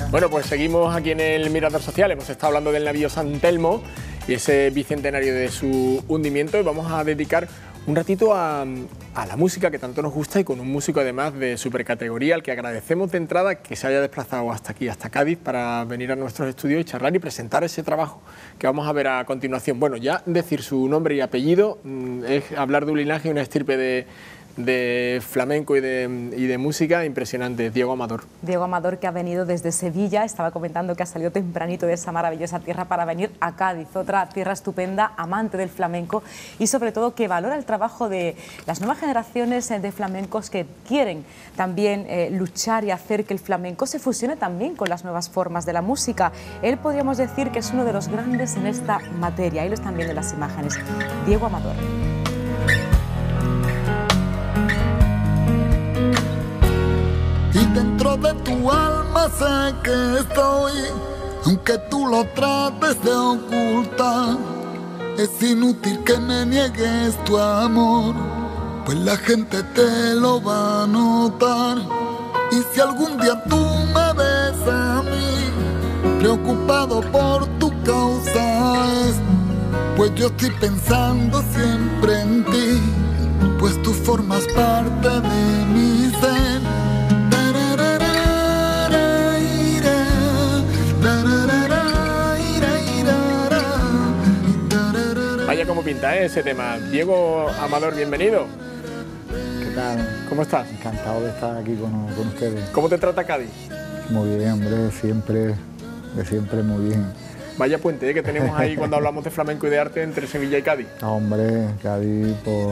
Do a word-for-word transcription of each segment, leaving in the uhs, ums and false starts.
Bueno, pues seguimos aquí en el Mirador Social. Hemos estado hablando del navío San Telmo y ese bicentenario de su hundimiento, y vamos a dedicar un ratito a, a la música que tanto nos gusta, y con un músico además de supercategoría, al que agradecemos de entrada que se haya desplazado hasta aquí, hasta Cádiz, para venir a nuestros estudios y charlar y presentar ese trabajo que vamos a ver a continuación. Bueno, ya decir su nombre y apellido mmm, es hablar de un linaje y una estirpe de... de flamenco y de, y de música impresionante. Diego Amador. Diego Amador, que ha venido desde Sevilla, estaba comentando que ha salido tempranito de esa maravillosa tierra para venir a Cádiz, otra tierra estupenda, amante del flamenco, y sobre todo que valora el trabajo de las nuevas generaciones de flamencos que quieren también eh, luchar y hacer que el flamenco se fusione también con las nuevas formas de la música. Él, podríamos decir, que es uno de los grandes en esta materia. Ahí lo están viendo en las imágenes. Diego Amador. Y dentro de tu alma sé que estoy, aunque tú lo trates de ocultar. Es inútil que me niegues tu amor, pues la gente te lo va a notar. Y si algún día tú me ves a mí, preocupado por tu causa es, pues yo estoy pensando siempre en ti, pues tú formas parte de mi ser. Vaya como pinta, ¿eh?, ese tema. Diego Amador, bienvenido. ¿Qué tal? ¿Cómo estás? Encantado de estar aquí con, con ustedes. ¿Cómo te trata Cádiz? Muy bien, hombre, siempre, de siempre muy bien. Vaya puente, ¿eh?, que tenemos ahí cuando hablamos de flamenco y de arte entre Sevilla y Cádiz. Ah, hombre, Cádiz, pues,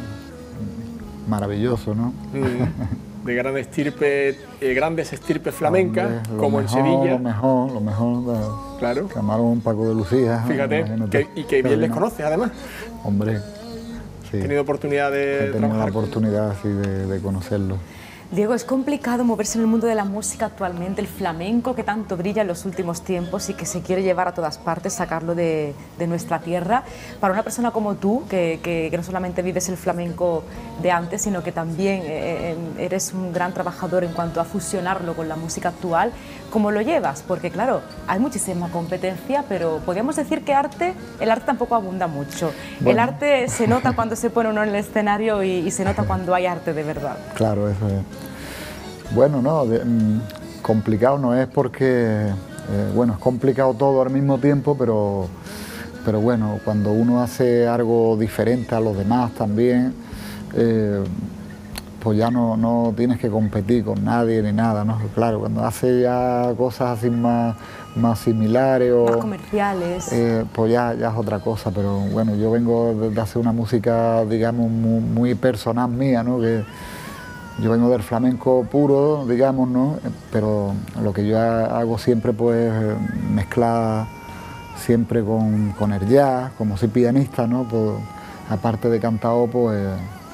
maravilloso, ¿no? Mm, de gran estirpe, eh, grandes estirpes flamencas, hombre, como mejor, en Sevilla. Lo mejor, lo mejor, de claro. Camarón, Paco de Lucía. Fíjate, que, y que bien les conoces además. Hombre, sí. He tenido oportunidad de He tenido trabajar la oportunidad sí, de, de conocerlo. Diego, es complicado moverse en el mundo de la música actualmente, el flamenco que tanto brilla en los últimos tiempos y que se quiere llevar a todas partes, sacarlo de, de nuestra tierra. Para una persona como tú, que, que, que no solamente vives el flamenco de antes, sino que también eh, eres un gran trabajador en cuanto a fusionarlo con la música actual, ¿cómo lo llevas? Porque claro, hay muchísima competencia, pero podríamos decir que arte, el arte tampoco abunda mucho. Bueno. El arte se nota cuando se pone uno en el escenario y, y se nota cuando hay arte de verdad. Claro, eso es. Bueno, no, de, mmm, complicado no es porque, eh, bueno, es complicado todo al mismo tiempo, pero, pero bueno, cuando uno hace algo diferente a los demás también, eh, pues ya no, no tienes que competir con nadie ni nada, ¿no? Claro, cuando hace ya cosas así más, más similares o... más comerciales. Eh, pues ya, ya es otra cosa, pero bueno, yo vengo de, de hacer una música, digamos, muy, muy personal mía, ¿no? Que, yo vengo del flamenco puro, digamos, ¿no? Pero lo que yo hago siempre, pues, mezclar siempre con, con el jazz, como soy pianista, ¿no? Pues, aparte de cantado, pues,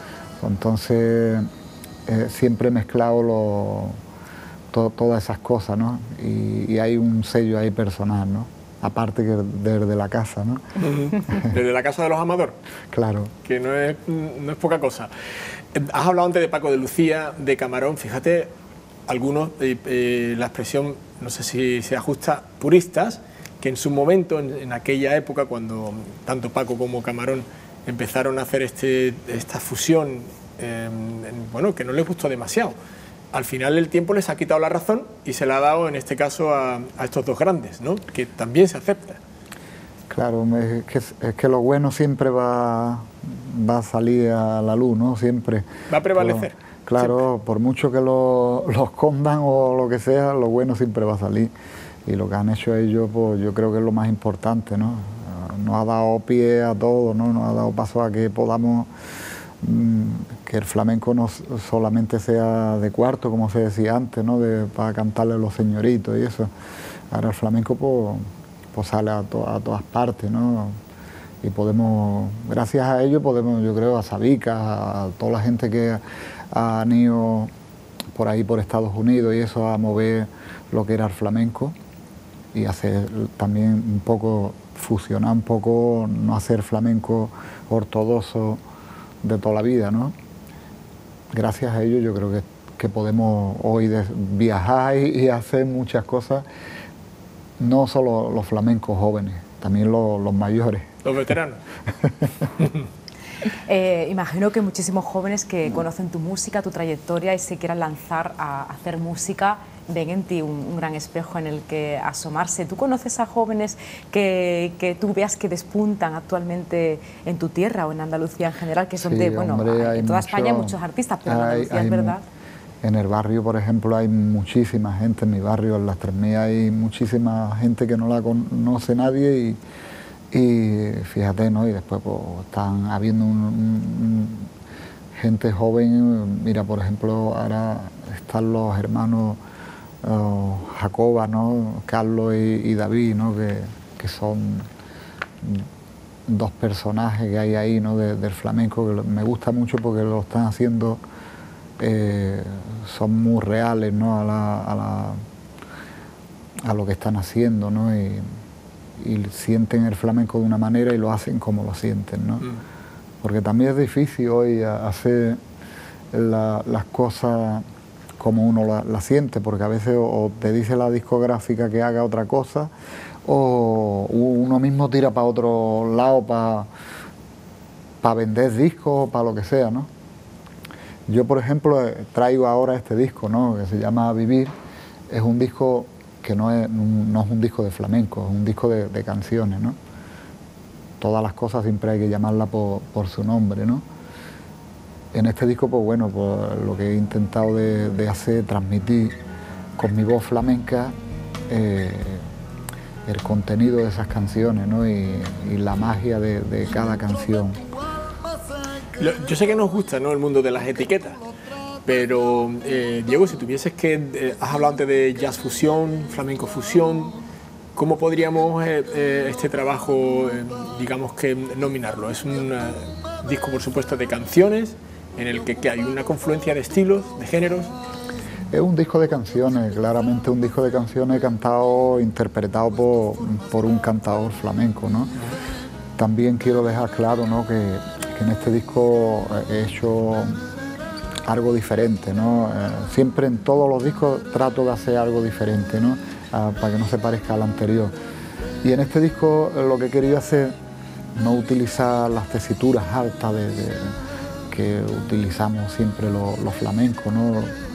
entonces eh, siempre he mezclado lo, to, todas esas cosas, ¿no? Y, y hay un sello ahí personal, ¿no? Aparte que desde la casa, ¿no? Desde la casa de los Amador. Claro. Que no es, no es poca cosa. Has hablado antes de Paco de Lucía, de Camarón. Fíjate, algunos, eh, eh, la expresión, no sé si se ajusta, puristas, que en su momento, en, en aquella época, cuando tanto Paco como Camarón empezaron a hacer este, esta fusión, eh, en, bueno, que no les gustó demasiado. Al final el tiempo les ha quitado la razón y se la ha dado en este caso a, a estos dos grandes, ¿no? Que también se acepta. Claro, es que, es que lo bueno siempre va, va a salir a la luz, ¿no? Siempre. Va a prevalecer. Pero, claro, siempre. Por mucho que lo, lo escondan o lo que sea, lo bueno siempre va a salir. Y lo que han hecho ellos, pues yo creo que es lo más importante, ¿no? Nos ha dado pie a todo, ¿no? Nos ha dado paso a que podamos... que el flamenco no solamente sea de cuarto, como se decía antes, ¿no? De, para cantarle a los señoritos y eso. Ahora el flamenco pues, pues sale a, to, a todas partes, ¿no? Y podemos, gracias a ello, podemos, yo creo, a Sabica, a toda la gente que han ido por ahí, por Estados Unidos y eso, a mover lo que era el flamenco y hacer también un poco, fusionar un poco, no hacer flamenco ortodoxo de toda la vida, ¿no? Gracias a ello yo creo que, que podemos hoy de, viajar y, y hacer muchas cosas, no solo los flamencos jóvenes, también los, los mayores. Los veteranos. Eh, imagino que muchísimos jóvenes que conocen tu música, tu trayectoria y se quieran lanzar a hacer música, ven en ti un, un gran espejo en el que asomarse. ¿Tú conoces a jóvenes que, que tú veas que despuntan actualmente en tu tierra o en Andalucía en general, que es donde, sí, bueno, hombre, hay, en toda mucho, España hay muchos artistas, pero en hay, Andalucía hay, es verdad? En el barrio, por ejemplo, hay muchísima gente, en mi barrio, en Las Tres Mías, hay muchísima gente que no la conoce nadie y Y fíjate, ¿no? Y después pues, están habiendo un, un, gente joven. Mira, por ejemplo, ahora están los hermanos uh, Jacoba, ¿no? Carlos y, y David, ¿no? Que, que son dos personajes que hay ahí, ¿no? De, del flamenco, que me gusta mucho porque lo están haciendo, eh, son muy reales, ¿no? A, la, a, la, a lo que están haciendo, ¿no? Y, y sienten el flamenco de una manera y lo hacen como lo sienten, ¿no? Mm. Porque también es difícil hoy hacer la, las cosas como uno la, la siente, porque a veces o, o te dice la discográfica que haga otra cosa, o uno mismo tira para otro lado para pa vender discos, para lo que sea, ¿no? Yo, por ejemplo, traigo ahora este disco, ¿no? Que se llama Vivir. Es un disco que no es, no es un disco de flamenco, es un disco de, de canciones, ¿no? Todas las cosas siempre hay que llamarlas por, por su nombre, ¿no? En este disco, pues bueno, pues lo que he intentado de, de hacer, transmitir con mi voz flamenca eh, el contenido de esas canciones, ¿no? Y, y la magia de, de cada canción. Yo sé que nos gusta, ¿no?, el mundo de las etiquetas. Pero, eh, Diego, si tuvieses que... Eh, has hablado antes de jazz fusión, flamenco fusión. ¿Cómo podríamos eh, eh, este trabajo, eh, digamos que, nominarlo? Es un eh, disco, por supuesto, de canciones, en el que, que hay una confluencia de estilos, de géneros. Es un disco de canciones, claramente un disco de canciones cantado, interpretado por, por un cantador flamenco, ¿no? Uh-huh. También quiero dejar claro, ¿no?, que, que en este disco he hecho algo diferente, ¿no? Eh, siempre en todos los discos trato de hacer algo diferente, ¿no? Ah, para que no se parezca al anterior. Y en este disco eh, lo que he querido hacer, no utilizar las tesituras altas de, de, que utilizamos siempre los, los flamencos, ¿no?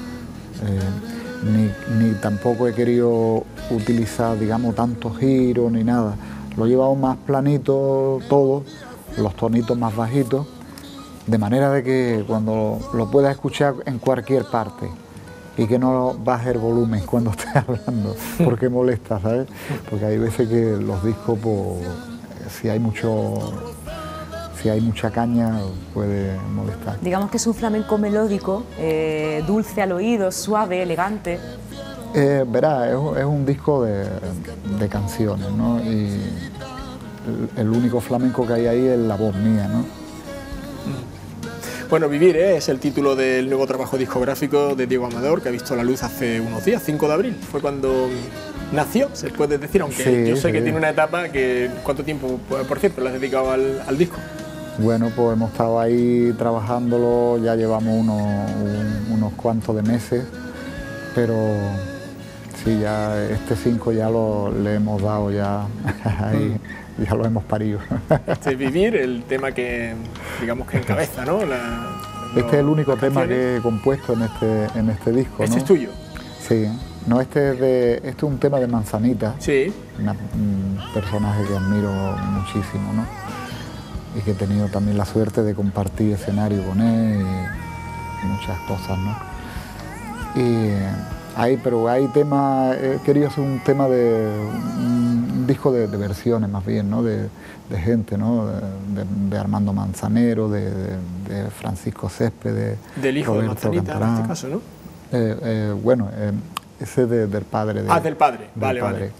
Eh, ni, ni tampoco he querido utilizar, digamos, tantos giros ni nada. Lo he llevado más planito todo, los tonitos más bajitos, de manera de que cuando lo puedas escuchar en cualquier parte y que no baje el volumen cuando estés hablando, porque molesta, ¿sabes? Porque hay veces que los discos, pues, si hay mucho, si hay mucha caña, puede molestar. Digamos que es un flamenco melódico, eh, dulce al oído, suave, elegante. Eh, verá, es, es un disco de, de canciones, ¿no? Y el, el único flamenco que hay ahí es la voz mía, ¿no? Bueno, Vivir, ¿eh?, es el título del nuevo trabajo discográfico de Diego Amador, que ha visto la luz hace unos días, cinco de abril. Fue cuando nació, se puede decir, aunque sí, yo sé sí. que tiene una etapa que... ¿Cuánto tiempo, por cierto, le has dedicado al, al disco? Bueno, pues hemos estado ahí trabajándolo, ya llevamos unos, un, unos cuantos de meses, pero sí, ya este cinco ya lo, le hemos dado ya ahí. Ya lo hemos parido. Este es Vivir, el tema que, digamos, que encabeza, ¿no? La, este es el único tema que he compuesto en este, en este disco, ¿Este ¿no? es tuyo? Sí. No, este es, de, este es un tema de Manzanita. Sí. Una, un personaje que admiro muchísimo, ¿no? Y que he tenido también la suerte de compartir escenario con él y muchas cosas, ¿no? Y hay, pero hay temas, he querido hacer un tema de... Un, disco de, de versiones más bien, ¿no? De, de gente, ¿no? De, de, de Armando Manzanero, de, de, de Francisco Céspedes, de del hijo Roberto de Manzanita, Cantarán. En este caso, ¿no? Eh, eh, bueno, eh, ese de, del padre. De, ah, del padre, del vale, padre. vale.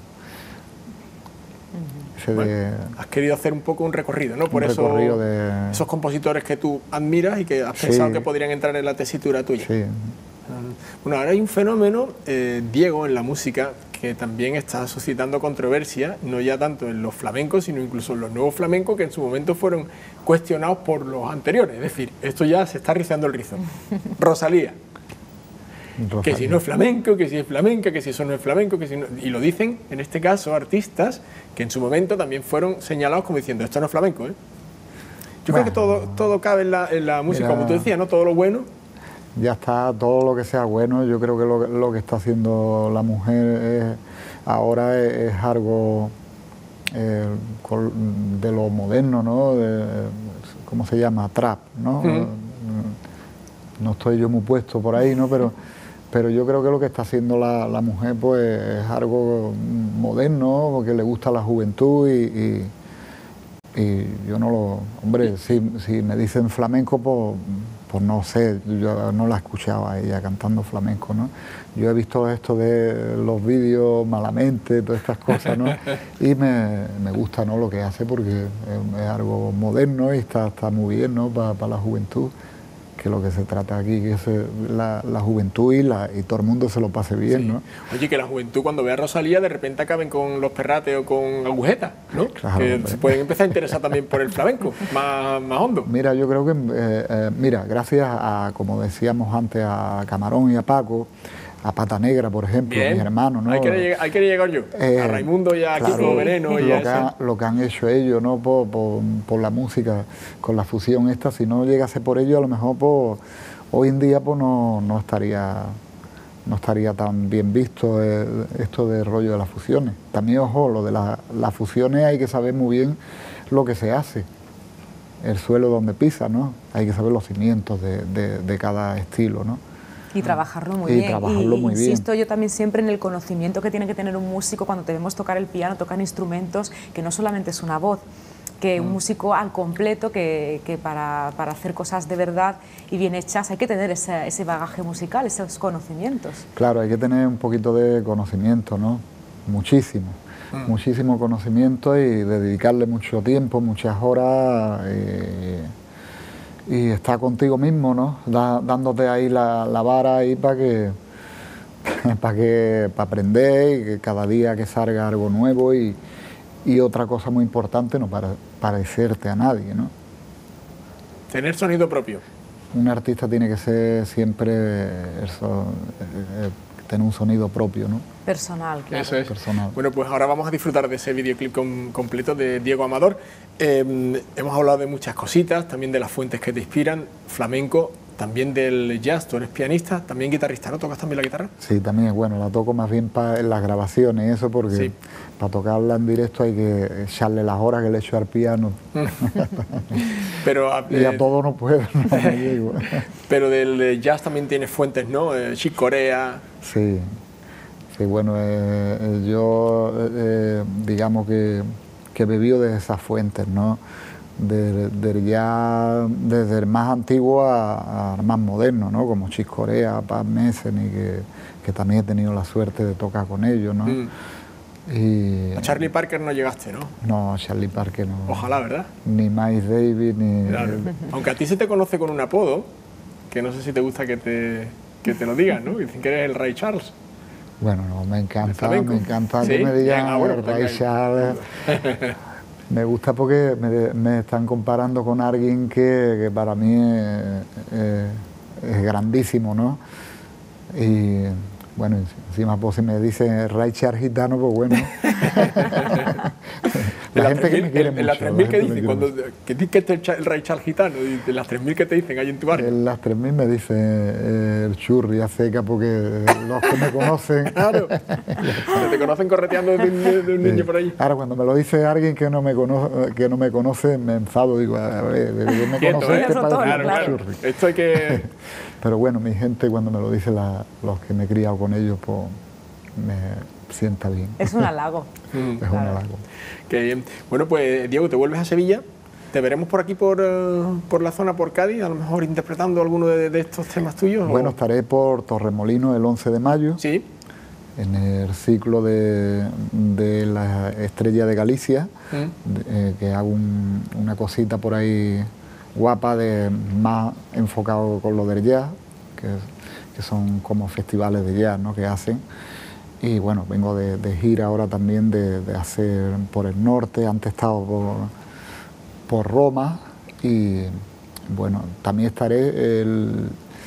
Ese bueno, de, has querido hacer un poco un recorrido, ¿no? Por un eso, recorrido de... esos compositores que tú admiras y que has sí. pensado que podrían entrar en la tesitura tuya. Sí. Bueno, ahora hay un fenómeno, eh, Diego, en la música, que también está suscitando controversia, no ya tanto en los flamencos, sino incluso en los nuevos flamencos que en su momento fueron cuestionados por los anteriores. Es decir, esto ya se está rizando el rizo. Rosalía. que si no es flamenco, que si es flamenca, que si eso no es flamenco, que si no... Y lo dicen, en este caso, artistas que en su momento también fueron señalados como diciendo, esto no es flamenco, ¿eh? Yo bueno, creo que todo, todo cabe en la, en la música, mira, como tú decías, ¿no? Todo lo bueno. Ya está, todo lo que sea bueno. Yo creo que lo, lo que está haciendo la mujer es, ahora es, es algo eh, de lo moderno, ¿no? De, ¿cómo se llama? Trap, ¿no? Mm. No estoy yo muy puesto por ahí, ¿no? Pero, pero yo creo que lo que está haciendo la, la mujer pues es algo moderno, porque le gusta la juventud y... y Y yo no lo... Hombre, si, si me dicen flamenco, pues, pues no sé, yo no la he escuchado a ella cantando flamenco, ¿no? Yo he visto esto de los vídeos malamente, todas estas cosas, ¿no? Y me, me gusta, ¿no?, lo que hace, porque es, es algo moderno y está, está muy bien, ¿no?, para, para la juventud, que lo que se trata aquí, que es la, la juventud y, la, y todo el mundo se lo pase bien, sí, ¿no? Oye, que la juventud cuando ve a Rosalía de repente acaben con los perrates o con agujetas, ¿no? Claro, que hombre. Se pueden empezar a interesar también por el flamenco, más, más hondo. Mira, yo creo que, eh, eh, mira, gracias a, como decíamos antes, a Camarón y a Paco, a Pata Negra, por ejemplo, mis hermanos, ¿no? Ahí quería llegar, ahí quería llegar yo, eh, a Raimundo y a claro, Kiko Veneno. Y lo, a que ha, lo que han hecho ellos, ¿no?, por, por, por la música, con la fusión esta, si no llegase por ellos, a lo mejor pues, hoy en día pues, no, no, estaría, no estaría tan bien visto eh, esto del rollo de las fusiones. También, ojo, lo de la, las fusiones hay que saber muy bien lo que se hace, el suelo donde pisa, ¿no? Hay que saber los cimientos de, de, de cada estilo, ¿no? Y trabajarlo muy y bien. Trabajarlo y muy insisto bien. Yo también siempre en el conocimiento que tiene que tener un músico cuando debemos tocar el piano, tocar instrumentos, que no solamente es una voz, que mm. un músico al completo, que, que para, para hacer cosas de verdad y bien hechas hay que tener ese, ese bagaje musical, esos conocimientos. Claro, hay que tener un poquito de conocimiento, ¿no? Muchísimo, mm. muchísimo conocimiento y dedicarle mucho tiempo, muchas horas. Y, y estar contigo mismo, ¿no? Da, dándote ahí la, la vara ahí para que para que para aprender y que cada día que salga algo nuevo y, y otra cosa muy importante, no para parecerte a nadie, ¿no? Tener sonido propio. Un artista tiene que ser siempre eso, eh, tener un sonido propio, ¿no? Personal, claro. Eso es. Personal. Bueno, pues ahora vamos a disfrutar de ese videoclip com completo de Diego Amador. Eh, hemos hablado de muchas cositas, también de las fuentes que te inspiran, flamenco, también del jazz. Tú eres pianista, también guitarrista, ¿no? ¿Tocas también la guitarra? Sí, también, bueno, la toco más bien para en las grabaciones, eso, porque sí. Para tocarla en directo hay que echarle las horas que le echo al piano. Pero, y a eh, todo no puedo, no me digo. Pero del jazz también tienes fuentes, ¿no? Eh, Chick Corea. Sí. Sí, bueno, eh, yo eh, digamos que, que he bebido de esas fuentes, ¿no? De, de ya desde el más antiguo a, a más moderno, ¿no? Como Chick Corea, Pat Metheny, que, que también he tenido la suerte de tocar con ellos, ¿no? Mm. Y, a Charlie Parker no llegaste, ¿no? No, a Charlie Parker no. Ojalá, ¿verdad? Ni Miles Davis, ni... Claro. Aunque a ti se te conoce con un apodo, que no sé si te gusta que te, que te lo digan, ¿no? Dicen que eres el Ray Charles. Bueno, no, me encanta, me encanta ¿sí? que me digan ah, bueno, el Ray Charles. Me gusta porque me, me están comparando con alguien que, que para mí es, es, es grandísimo, ¿no? Y bueno, encima pues si me dicen Ray Charles gitano, pues bueno. La gente que me quiere mucho. En las tres mil que dicen, cuando que dices que el Ray Charles gitano, de las tres mil que te dicen ahí en tu barrio. En las tres mil me dicen eh, el churri a seca, porque los que me conocen... Claro, te conocen correteando de un, de un niño sí. por ahí. Ahora, cuando me lo dice alguien que no me conoce, que no me conoce me enfado, digo, a ver, ¿de me conoces? ¿eh? Claro, claro. Esto hay que... Pero bueno, mi gente cuando me lo dice la, los que me he criado con ellos, pues me sienta bien. Es un halago. es claro. un halago. Qué bien. Bueno, pues Diego, te vuelves a Sevilla, te veremos por aquí, por, uh, por la zona, por Cádiz, a lo mejor interpretando alguno de, de estos temas tuyos. Bueno, o... estaré por Torremolinos el once de mayo, sí. en el ciclo de, de la Estrella de Galicia, ¿Mm? de, eh, que hago un, una cosita por ahí guapa, de más enfocado con lo del jazz, que, que son como festivales de jazz, ¿no? que hacen. Y bueno, vengo de, de gira ahora también de, de hacer por el norte, antes he estado por, por Roma y bueno, también estaré el,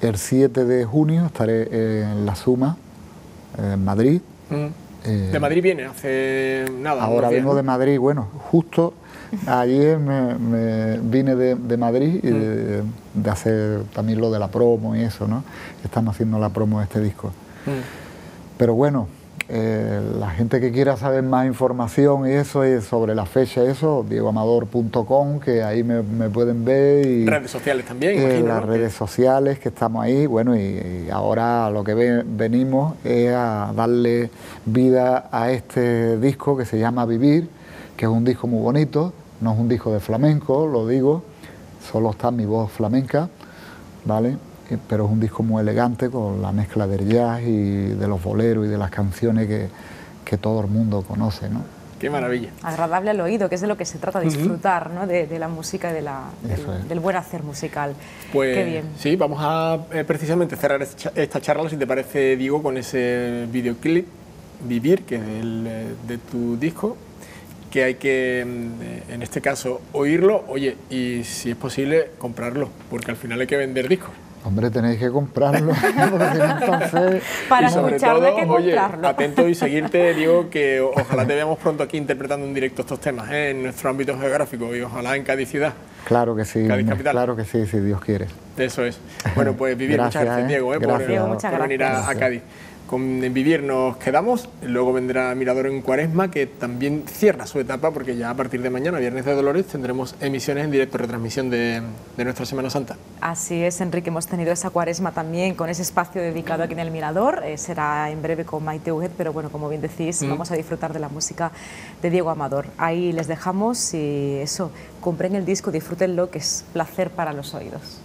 el siete de junio estaré en La Suma, en Madrid. Mm. Eh, ¿De Madrid viene? Hace nada. Ahora días, vengo ¿no? de Madrid, bueno, justo ayer me, me vine de, de Madrid y de, de hacer también lo de la promo y eso, ¿no? Estamos haciendo la promo de este disco. Mm. Pero bueno, eh, la gente que quiera saber más información y eso, y sobre la fecha, eso, diego amador punto com, que ahí me, me pueden ver. Y redes sociales también, eh, imagino, las ¿no? redes sociales, que estamos ahí, bueno, y, y ahora lo que ve, venimos es a darle vida a este disco que se llama Vivir, que es un disco muy bonito, no es un disco de flamenco, lo digo, solo está mi voz flamenca, ¿vale? Pero es un disco muy elegante con la mezcla del jazz y de los boleros y de las canciones que, que todo el mundo conoce, ¿no? Qué maravilla. Agradable al oído, que es de lo que se trata, disfrutar, ¿no? de, de la música y de la, del, es. del buen hacer musical. Pues Qué bien. Sí, vamos a eh, precisamente cerrar esta charla, si te parece, Diego, con ese videoclip, Vivir, que es el, de tu disco, que hay que, en este caso, oírlo, oye, y si es posible, comprarlo, porque al final hay que vender discos. Hombre, tenéis que comprarlo, porque si no, entonces... Para y sobre escucharlo todo, hay que oye, comprarlo. atento y seguirte, digo que ojalá te veamos pronto aquí interpretando en directo estos temas, ¿eh? En nuestro ámbito geográfico, y ojalá en Cádiz ciudad. Claro que sí, Cádiz capital. Claro que sí, si Dios quiere. Eso es. Bueno, pues Vivir, Gracias, muchas gracias, ¿eh? Diego, ¿eh? Gracias. por, Diego, muchas por venir a, a gracias. Cádiz. Con Vivir nos quedamos, luego vendrá Mirador en Cuaresma, que también cierra su etapa, porque ya a partir de mañana, Viernes de Dolores, tendremos emisiones en directo, retransmisión de, de nuestra Semana Santa. Así es, Enrique, hemos tenido esa Cuaresma también con ese espacio dedicado aquí en el Mirador, eh, será en breve con Maite Huguet, pero bueno, como bien decís, mm. vamos a disfrutar de la música de Diego Amador. Ahí les dejamos y eso, compren el disco, disfrútenlo, que es placer para los oídos.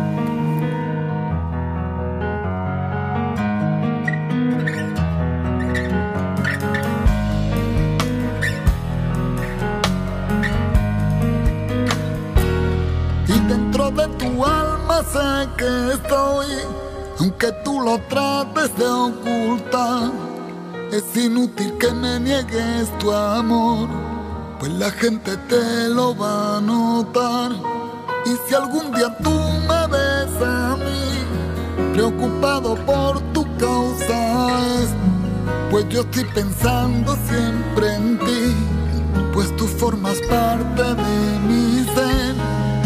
De tu alma sé que estoy, aunque tú lo trates de ocultar. Es inútil que me niegues tu amor, pues la gente te lo va a notar. Y si algún día tú me ves a mí, preocupado por tu causa es, pues yo estoy pensando siempre en ti, pues tú formas parte de mi ser.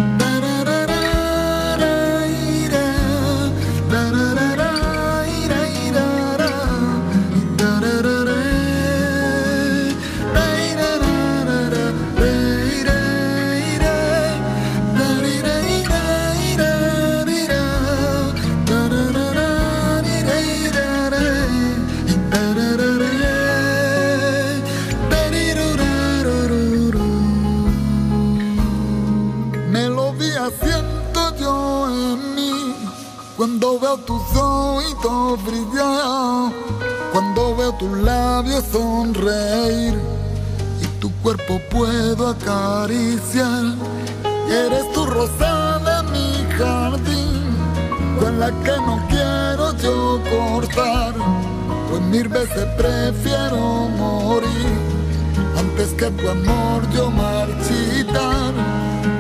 Cuando veo tus oídos brillar, cuando veo tus labios sonreír y tu cuerpo puedo acariciar. Eres tu rosa de mi jardín, con la que no quiero yo cortar, pues mil veces prefiero morir antes que tu amor yo marchitar.